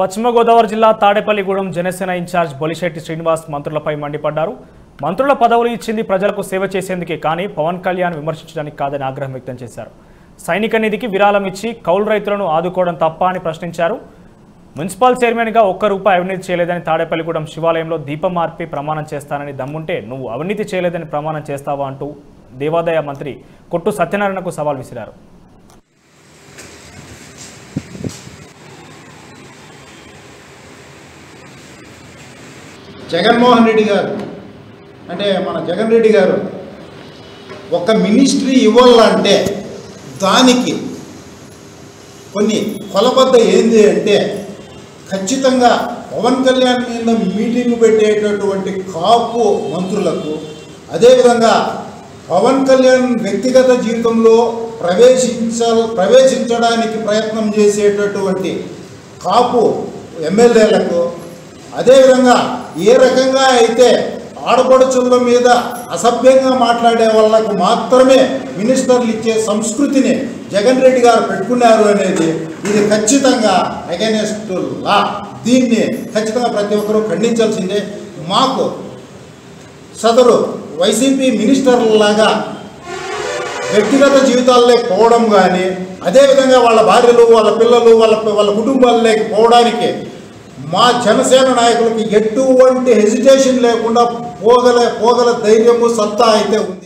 పశ్చిమ గోదావరి జిల్లా తాడేపల్లిగూడెం జనసేన ఇన్ఛార్జ్ బొలిశెట్టి శ్రీనివాస్ మంత్రులపై మండిపడ్డారు. మంత్రుల పదవులు ఇచ్చింది ప్రజలకు సేవ చేసేందుకే కానీ పవన్ కళ్యాణ్ విమర్శించడానికి కాదని ఆగ్రహం వ్యక్తం చేశారు. సైనిక నిధికి విరాళం ఇచ్చి కౌలు రైతులను ఆదుకోవడం తప్ప అని ప్రశ్నించారు. మున్సిపల్ చైర్మన్గా ఒక్క రూపాయి అవినీతి చేయలేదని తాడేపల్లిగూడెం శివాలయంలో దీపం మార్పి ప్రమాణం చేస్తానని దమ్ముంటే నువ్వు అవినీతి చేయలేదని ప్రమాణం చేస్తావా అంటూ దేవాదాయ మంత్రి కొట్టు సత్యనారాయణకు సవాల్ విసిరారు. జగన్మోహన్ రెడ్డి గారు అంటే మన జగన్ రెడ్డి గారు ఒక మినిస్ట్రీ ఇవ్వాలంటే దానికి కొన్ని కొలబద్ద ఏంది అంటే ఖచ్చితంగా పవన్ కళ్యాణ్ మీద మీటింగ్ పెట్టేటటువంటి కాపు మంత్రులకు, అదేవిధంగా పవన్ కళ్యాణ్ వ్యక్తిగత జీవితంలో ప్రవేశించడానికి ప్రయత్నం చేసేటటువంటి కాపు ఎమ్మెల్యేలకు, అదేవిధంగా ఏ రకంగా అయితే ఆడపడుచుల మీద అసభ్యంగా మాట్లాడే వాళ్ళకు మాత్రమే మినిస్టర్లు ఇచ్చే సంస్కృతిని జగన్ రెడ్డి గారు పెట్టుకున్నారు అనేది ఇది ఖచ్చితంగా అగైనెస్ట్ లా. దీన్ని ఖచ్చితంగా ప్రతి ఒక్కరూ ఖండించాల్సిందే. మాకు సదరు వైసీపీ మినిస్టర్లలాగా వ్యక్తిగత జీవితాల్లోకి పోవడం కానీ, అదేవిధంగా వాళ్ళ భార్యలు, వాళ్ళ పిల్లలు, వాళ్ళ కుటుంబాల్లోకి పోవడానికి మా జనసేన నాయకులకి ఎటువంటి హెజిటేషన్ లేకుండా పోగల ధైర్యము, సత్తా అయితే ఉంది.